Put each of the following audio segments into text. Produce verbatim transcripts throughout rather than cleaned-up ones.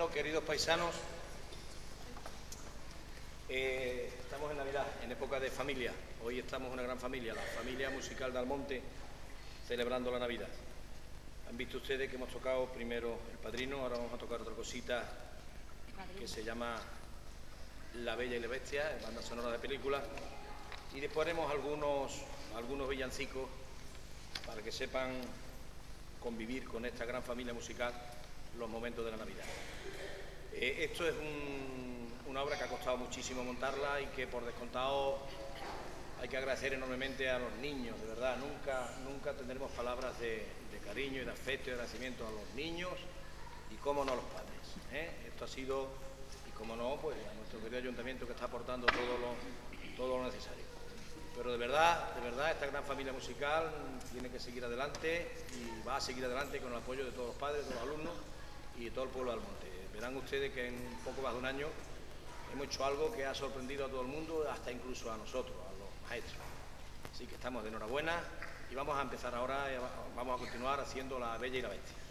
Bueno, queridos paisanos, eh, estamos en Navidad, en época de familia. Hoy estamos una gran familia, la familia musical de Almonte, celebrando la Navidad. Han visto ustedes que hemos tocado primero El Padrino, ahora vamos a tocar otra cosita que se llama La Bella y la Bestia, banda sonora de película, y después haremos algunos, algunos villancicos para que sepan convivir con esta gran familia musical los momentos de la Navidad. Eh, esto es un, una obra que ha costado muchísimo montarla y que por descontado hay que agradecer enormemente a los niños, de verdad. Nunca, nunca tendremos palabras de, de cariño y de afecto y de agradecimiento a los niños y, cómo no, a los padres, ¿eh? Esto ha sido, y cómo no, pues a nuestro querido ayuntamiento que está aportando todo lo, todo lo necesario. Pero de verdad, de verdad, esta gran familia musical tiene que seguir adelante y va a seguir adelante con el apoyo de todos los padres, de todos los alumnos y de todo el pueblo de Almonte. Verán ustedes que en poco más de un año hemos hecho algo que ha sorprendido a todo el mundo, hasta incluso a nosotros, a los maestros. Así que estamos de enhorabuena y vamos a empezar ahora, vamos a continuar haciendo La Bella y la Bestia.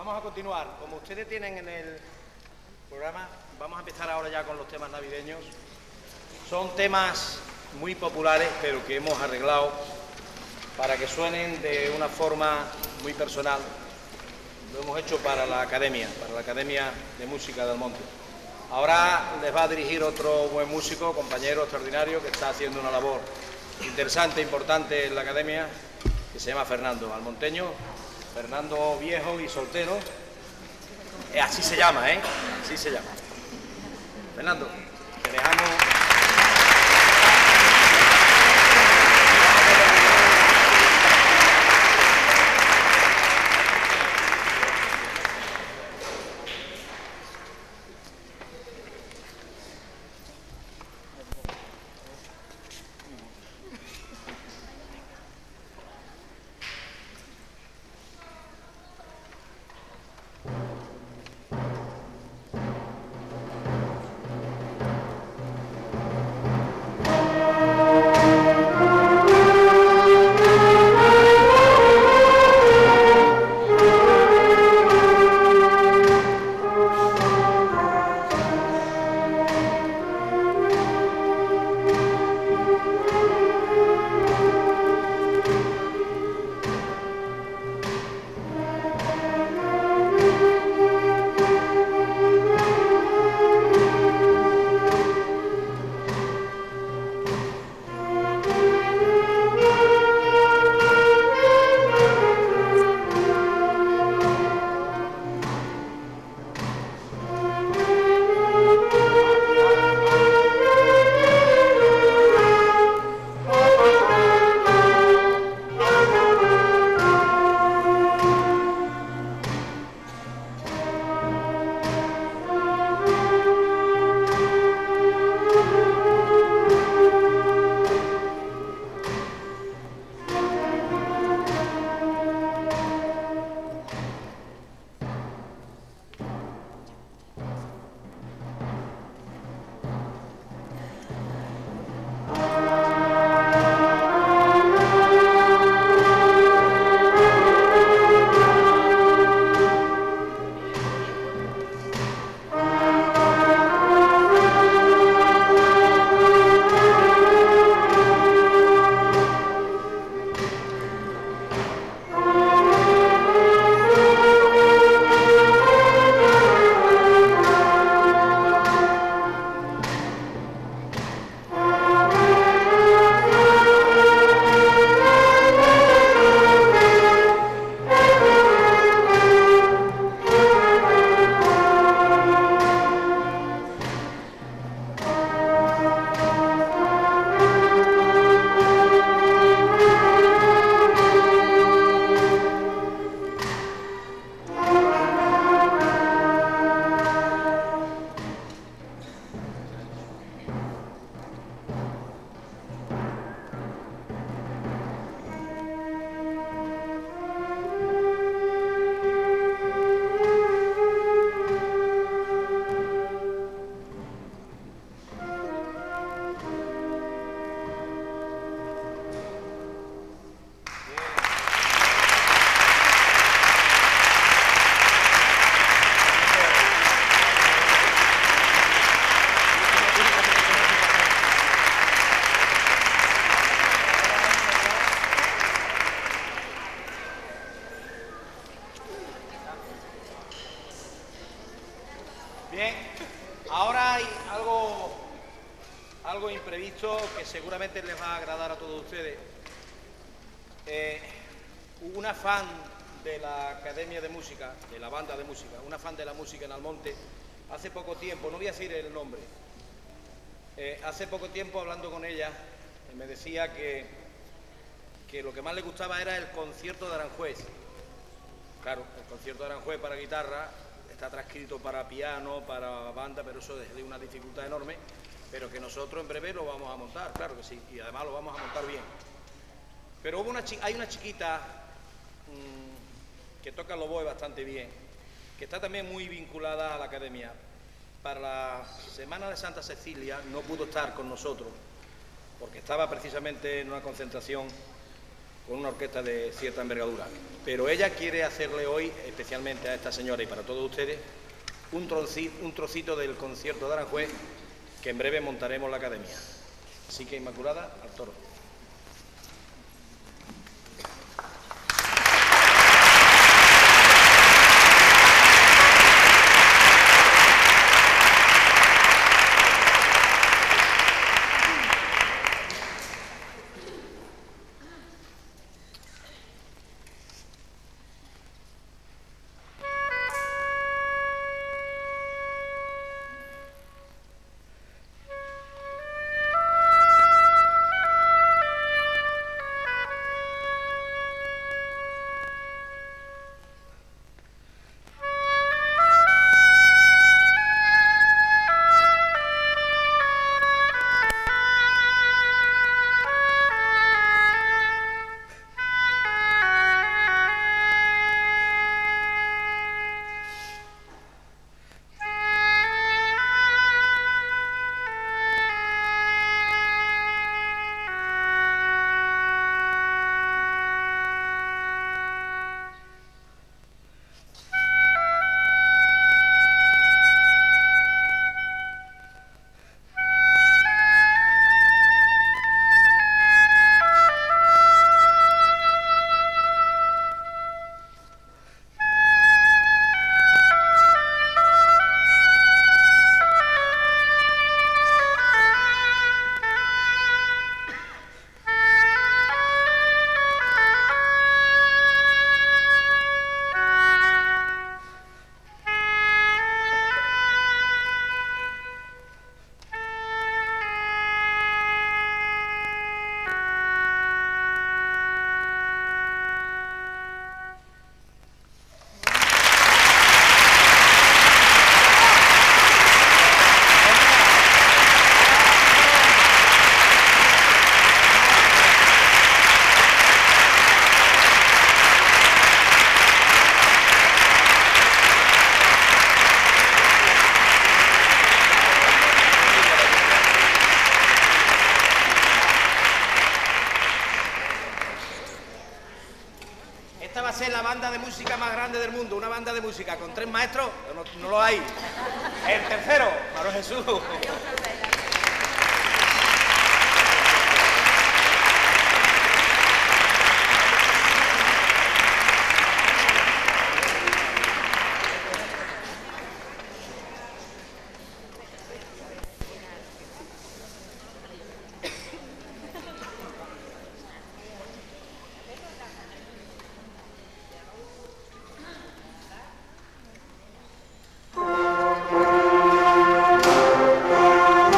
Vamos a continuar. Como ustedes tienen en el programa, vamos a empezar ahora ya con los temas navideños. Son temas muy populares, pero que hemos arreglado para que suenen de una forma muy personal. Lo hemos hecho para la Academia, para la Academia de Música de Almonte. Ahora les va a dirigir otro buen músico, compañero extraordinario, que está haciendo una labor interesante, importante en la Academia, que se llama Fernando, almonteño, Fernando viejo y soltero. Eh, así se llama, ¿eh? Así se llama. Fernando, te dejamos... Bien, ahora hay algo, algo imprevisto que seguramente les va a agradar a todos ustedes. Eh, una fan de la Academia de Música, de la banda de música, una fan de la música en Almonte, hace poco tiempo, no voy a decir el nombre, eh, hace poco tiempo hablando con ella, me decía que, que lo que más le gustaba era el concierto de Aranjuez. Claro, el concierto de Aranjuez para guitarra está transcrito para piano, para banda, pero eso es de una dificultad enorme, pero que nosotros en breve lo vamos a montar, claro que sí, y además lo vamos a montar bien. Pero hubo una, hay una chiquita mmm, que toca el oboe bastante bien, que está también muy vinculada a la Academia. Para la Semana de Santa Cecilia no pudo estar con nosotros, porque estaba precisamente en una concentración con una orquesta de cierta envergadura. Pero ella quiere hacerle hoy, especialmente a esta señora y para todos ustedes, un trocito, un trocito del concierto de Aranjuez que en breve montaremos la academia. Así que, Inmaculada, al toro. Del mundo, una banda de música con tres maestros, no, no lo hay. El tercero, Manuel Jesús. Thank you.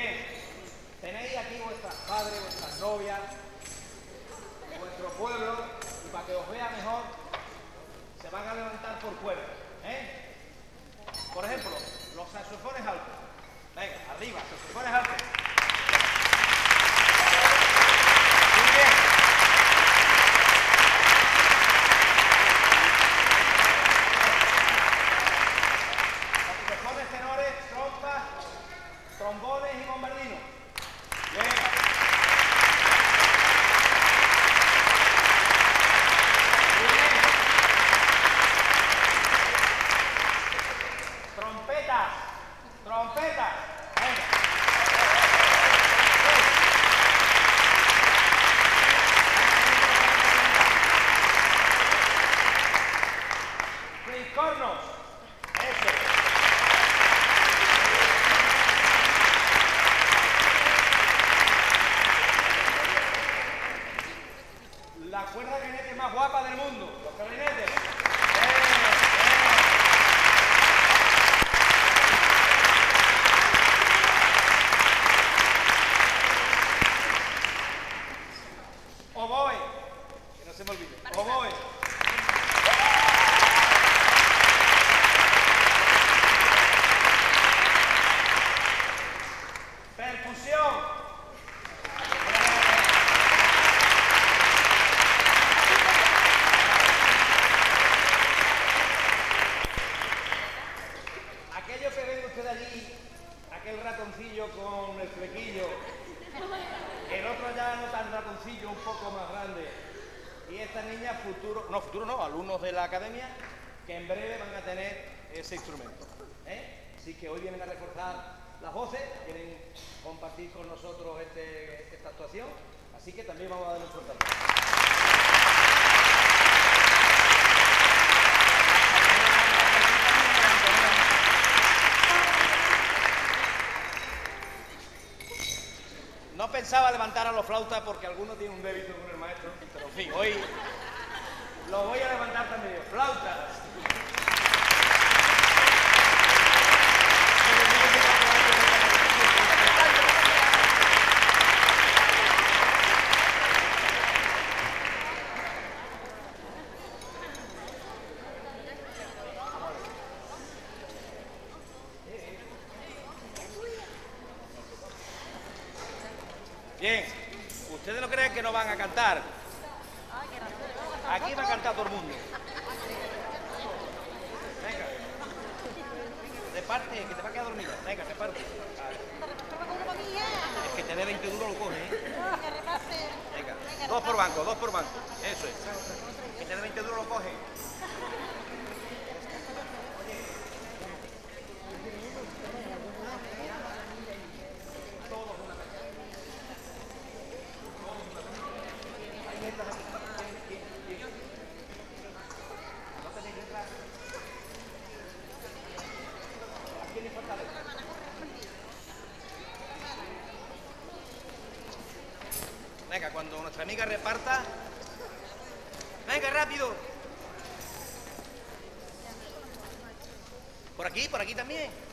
Bien, tenéis aquí vuestras padres, vuestras novias, vuestro pueblo, y para que os vea mejor, se van a levantar por cuerdas, ¿eh? Por ejemplo, los saxofones altos. Venga, arriba, saxofones altos. Muy bien. Saxofones tenores, trompas, trombones y bombardinos. Bien. Muy bien. Trompetas, trompetas. Venga. Triscornos. Eso. La cuerda de clarinete más guapa del mundo, los clarinetes. Eh, eh. Oboe, que no se me olvide. Oboe. Percusión. Aquello que ven ustedes allí, aquel ratoncillo con el flequillo, el otro ya no tan ratoncillo, un poco más grande, y esta niña futuro, no futuro no, alumnos de la academia, que en breve van a tener ese instrumento, ¿eh? Así que hoy vienen a reforzar las voces, quieren compartir con nosotros este, esta actuación, así que también vamos a darle un fuerte aplauso. No pensaba levantar a los flautas porque algunos tienen un débito con el maestro, pero en fin, hoy lo voy a levantar también. ¡Flautas! Bien, ustedes no creen que no van a cantar. Aquí va a cantar todo el mundo. Venga. Reparte, que te va a quedar dormida. Venga, reparte. Es que tener veinte duros lo coge, ¿eh? Venga, dos por banco, dos por banco. Eso es. Que tener veinte duros lo coge. Venga, cuando nuestra amiga reparta... Venga, rápido. Por aquí, por aquí también.